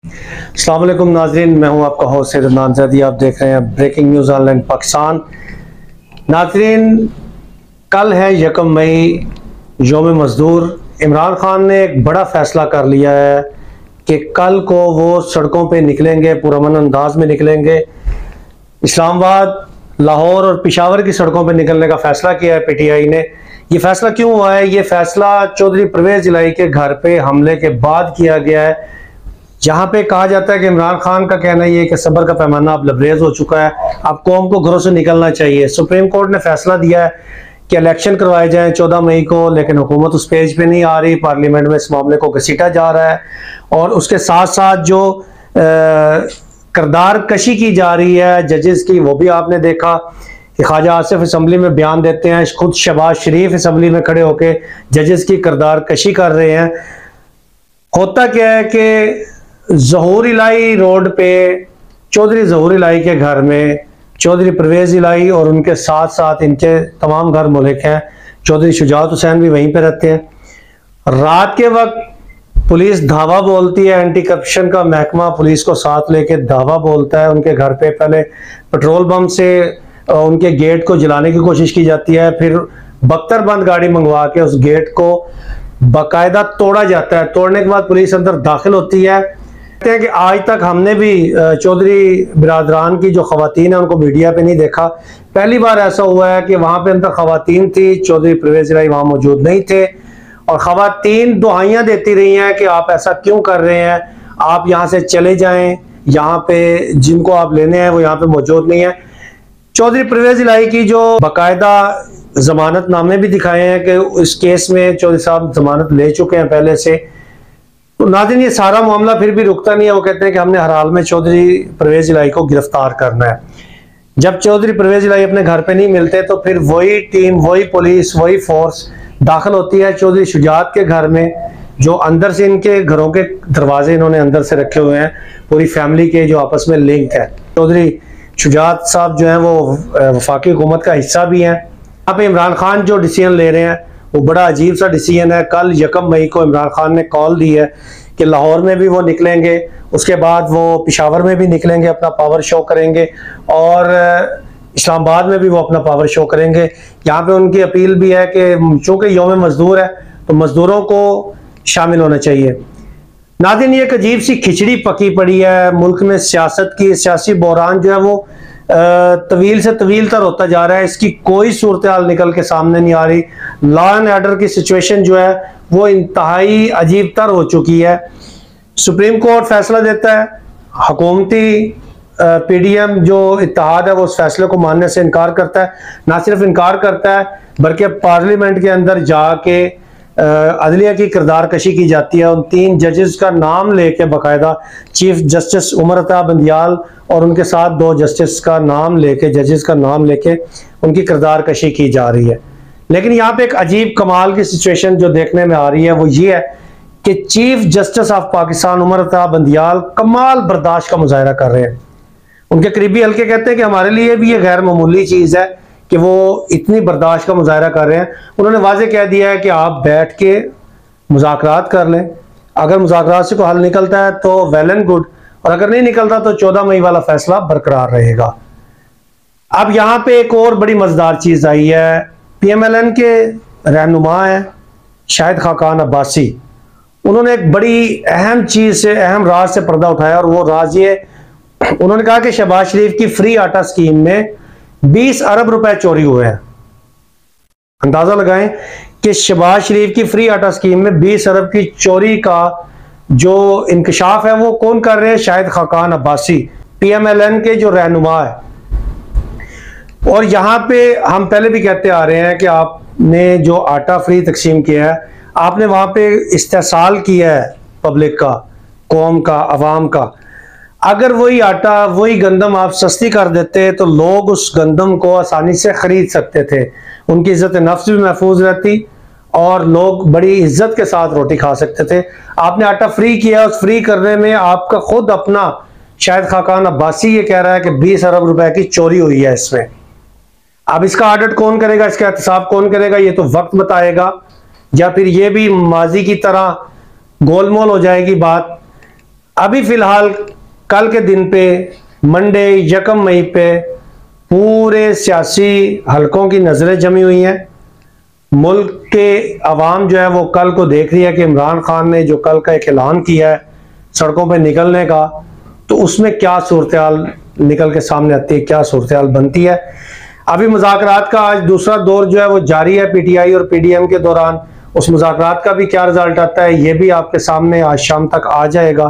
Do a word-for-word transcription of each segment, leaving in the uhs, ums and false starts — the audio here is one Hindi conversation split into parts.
अस्सलाम वालेकुम नाज़रीन, मैं हूं आपका होस्ट अदनान ज़ैदी। आप देख रहे हैं ब्रेकिंग न्यूज़ ऑनलाइन पाकिस्तान। नाज़रीन, कल है यकम मई, यौम मज़दूर। इमरान खान ने एक बड़ा फ़ैसला कर लिया है कि कल को वो सड़कों पे निकलेंगे, पुरअमन अंदाज में निकलेंगे। इस्लामाबाद, लाहौर और पेशावर की सड़कों पे निकलने का फ़ैसला किया है पीटीआई ने। ये फ़ैसला क्यों हुआ है? ये फ़ैसला चौधरी परवेज़ इलाही के घर पे हमले के बाद किया गया है, जहां पे कहा जाता है कि इमरान खान का कहना ये है कि सब्र का पैमाना अब लबरेज हो चुका है, अब कौम को घरों से निकलना चाहिए। सुप्रीम कोर्ट ने फैसला दिया है कि इलेक्शन करवाए जाएं चौदह मई को, लेकिन हुकूमत उस पेज पे नहीं आ रही। पार्लियामेंट में इस मामले को घसीटा जा रहा है और उसके साथ साथ जो किरदार कशी की जा रही है जजेस की, वो भी आपने देखा कि ख्वाजा आसिफ असम्बली में बयान देते हैं, खुद शहबाज शरीफ असम्बली में खड़े होकर जजेस की किरदार कशी कर रहे हैं। होता क्या है कि ज़हूर इलाही रोड पे चौधरी ज़हूर इलाही के घर में चौधरी परवेज़ इलाही और उनके साथ साथ इनके तमाम घर मुल्क हैं, चौधरी शुजात हुसैन भी वहीं पे रहते हैं। रात के वक्त पुलिस धावा बोलती है, एंटी करप्शन का महकमा पुलिस को साथ लेके धावा बोलता है उनके घर पे। पहले पेट्रोल बम से उनके गेट को जलाने की कोशिश की जाती है, फिर बख्तर बंद गाड़ी मंगवा के उस गेट को बाकायदा तोड़ा जाता है। तोड़ने के बाद पुलिस अंदर दाखिल होती है। कहते हैं कि आज तक हमने भी चौधरी बिरादरान की जो खवातीन है उनको मीडिया पे नहीं देखा। पहली बार ऐसा हुआ है कि वहां पे अंदर खवातीन थी, चौधरी परवेज़ इलाही वहां मौजूद नहीं थे और खवातीन दुआइयां देती रही हैं कि आप ऐसा क्यों कर रहे हैं, आप यहाँ से चले जाएं, यहाँ पे जिनको आप लेने हैं वो यहाँ पे मौजूद नहीं है। चौधरी परवेज़ इलाही की जो बाकायदा जमानत नामे भी दिखाए हैं कि इस केस में चौधरी साहब जमानत ले चुके हैं पहले से। तो नाज़रीन, ये सारा मामला फिर भी रुकता नहीं है। वो कहते हैं कि हमने हर हाल में चौधरी परवेज़ इलाही को गिरफ्तार करना है। जब चौधरी परवेज़ इलाही अपने घर पे नहीं मिलते तो फिर वही टीम, वही पुलिस, वही फोर्स दाखिल होती है चौधरी शुजात के घर में, जो अंदर से इनके घरों के दरवाजे इन्होंने अंदर से रखे हुए हैं, पूरी फैमिली के जो आपस में लिंक है। चौधरी शुजात साहब जो है वो वफाकी हुकूमत का हिस्सा भी हैं। यहाँ पे इमरान खान जो डिसीजन ले रहे हैं वो बड़ा अजीब सा डिसीजन है। कल यकम मई को इमरान खान ने कॉल दी है कि लाहौर में भी वो निकलेंगे, उसके बाद वो पेशावर में भी निकलेंगे, अपना पावर शो करेंगे और इस्लामाबाद में भी वो अपना पावर शो करेंगे। यहाँ पे उनकी अपील भी है कि चूंकि यौम मजदूर है तो मजदूरों को शामिल होना चाहिए। नाज़रीन, ये एक अजीब सी खिचड़ी पकी पड़ी है मुल्क में। सियासत की सियासी बहरान जो है वो तवील से तवील तर होता जा रहा है, इसकी कोई सूरत हाल निकल के सामने नहीं आ रही। लॉ एंड ऑर्डर की सिचुएशन जो है वो इंतहाई अजीब तर हो चुकी है। सुप्रीम कोर्ट फैसला देता है, हुकूमती पीडीएम जो इत्तेहाद है वो उस फैसले को मानने से इनकार करता है। ना सिर्फ इनकार करता है बल्कि पार्लियामेंट के अंदर जाके अदलिया की किरदार कशी की जाती है। उन तीन जजेस का नाम लेके बाकायदा चीफ जस्टिस उमर अता बंदियाल और उनके साथ दो जस्टिस का नाम लेके, जजेस का नाम लेके उनकी किरदार कशी की जा रही है। लेकिन यहाँ पे एक अजीब कमाल की सिचुएशन जो देखने में आ रही है वो ये है कि chief justice of Pakistan Umar Ata Bandial कमाल बर्दाश्त का मुजाहरा कर रहे हैं। उनके करीबी हल्के कहते हैं कि हमारे लिए भी ये गैर मामूली चीज़ है कि वो इतनी बर्दाश्त का मुजाहरा कर रहे हैं। उन्होंने वाजे कह दिया है कि आप बैठ के मुज़ाकरात कर लें, अगर मुज़ाकरात से कोई हल निकलता है तो वेल एंड गुड, और अगर नहीं निकलता तो चौदह मई वाला फैसला बरकरार रहेगा। अब यहाँ पे एक और बड़ी मजेदार चीज़ आई है। पी एम एल एन के रहनुमा हैं शाहिद खाकान अब्बासी, उन्होंने एक बड़ी अहम चीज़ से, अहम राज से पर्दा उठाया और वो राज ये, उन्होंने कहा कि शहबाज शरीफ की फ्री आटा स्कीम में बीस अरब रुपए चोरी हुए हैं। अंदाजा लगाएं कि शहबाज शरीफ की फ्री आटा स्कीम में बीस अरब की चोरी का जो इंकशाफ है वो कौन कर रहे हैं? Shahid Khaqan Abbasi, P M L N के जो रहनुमा है। और यहां पे हम पहले भी कहते आ रहे हैं कि आपने जो आटा फ्री तकसीम किया है, आपने वहां पे इस्तेहसाल किया है पब्लिक का, कौम का, अवाम का। अगर वही आटा, वही गंदम आप सस्ती कर देते तो लोग उस गंदम को आसानी से खरीद सकते थे, उनकी इज्जत नफ्स भी महफूज रहती और लोग बड़ी इज्जत के साथ रोटी खा सकते थे। आपने आटा फ्री किया, उस फ्री करने में आपका खुद अपना शाहिद खाकान अब्बासी ये कह रहा है कि बीस अरब रुपए की चोरी हुई है इसमें। अब इसका ऑडिट कौन करेगा, इसका एहतसाब कौन करेगा, ये तो वक्त बताएगा, या फिर ये भी माजी की तरह गोलमोल हो जाएगी बात। अभी फ़िलहाल कल के दिन पे मंडे यकम मई पे पूरे सियासी हलकों की नज़रें जमी हुई हैं। मुल्क के अवाम जो है वो कल को देख रही है कि इमरान खान ने जो कल का एक ऐलान किया है सड़कों पे निकलने का, तो उसमें क्या सूरत हाल निकल के सामने आती है, क्या सूरत हाल बनती है। अभी मुज़ाकरात का आज दूसरा दौर जो है वो जारी है पीटीआई और पीडीएम के दौरान। उस मुज़ाकरात का भी क्या रिजल्ट आता है ये भी आपके सामने आज शाम तक आ जाएगा।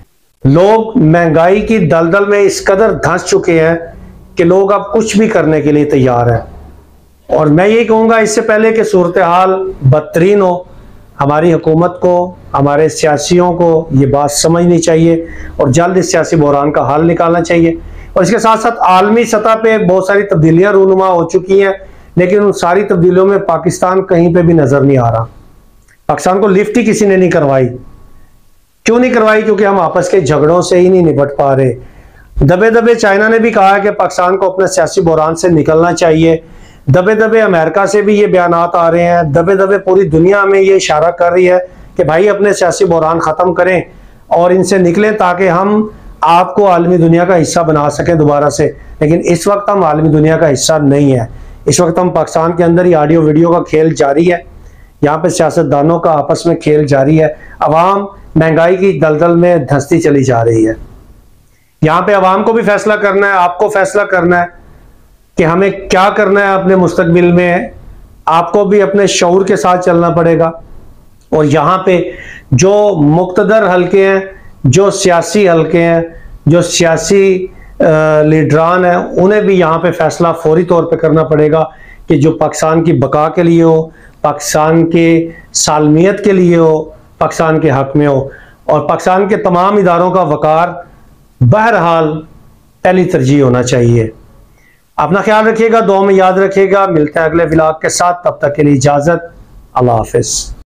लोग महंगाई की दलदल में इस कदर धंस चुके हैं कि लोग अब कुछ भी करने के लिए तैयार हैं। और मैं ये कहूँगा इससे पहले कि सूरत हाल बदतरीन हो, हमारी हुकूमत को, हमारे सियासियों को ये बात समझनी चाहिए और जल्द इस सियासी बहरान का हल निकालना चाहिए। और इसके साथ साथ आलमी सतह पे बहुत सारी तब्दीलियां रूनुमा हो चुकी हैं, लेकिन उन सारी तब्दीलियों में पाकिस्तान कहीं पे भी नजर नहीं आ रहा। पाकिस्तान को लिफ्ट ही किसी ने नहीं करवाई। क्यों नहीं करवाई? क्योंकि हम आपस के झगड़ों से ही नहीं निपट पा रहे। दबे दबे चाइना ने भी कहा है कि पाकिस्तान को अपने सियासी बहरान से निकलना चाहिए। दबे दबे अमेरिका से भी ये बयानात आ रहे हैं। दबे दबे पूरी दुनिया में ये इशारा कर रही है कि भाई अपने सियासी बहरान ख़त्म करें और इनसे निकलें ताकि हम आपको आलमी दुनिया का हिस्सा बना सकें दोबारा से। लेकिन इस वक्त हम आलमी दुनिया का हिस्सा नहीं है। इस वक्त हम पाकिस्तान के अंदर ही ऑडियो वीडियो का खेल जारी है। यहाँ पे सियासतदानों का आपस में खेल जारी है। अवाम महंगाई की दलदल में धंसती चली जा रही है। यहाँ पे अवाम को भी फैसला करना है, आपको फैसला करना है कि हमें क्या करना है अपने मुस्तकबिल में। आपको भी अपने शऊर के साथ चलना पड़ेगा। और यहाँ पे जो मुक्तदर हल्के हैं, जो सियासी हल्के हैं, जो सियासी लीडरान हैं, उन्हें भी यहाँ पे फैसला फौरी तौर पे करना पड़ेगा कि जो पाकिस्तान की बका के लिए हो, पाकिस्तान के सालमियत के लिए हो, पाकिस्तान के हक में हो। और पाकिस्तान के तमाम इदारों का वकार बहरहाल पहली तरजीह होना चाहिए। अपना ख्याल रखिएगा, दुआ में याद रखिएगा। मिलते हैं अगले व्लॉग के साथ, तब तक के लिए इजाज़त। अल्लाह हाफिज़।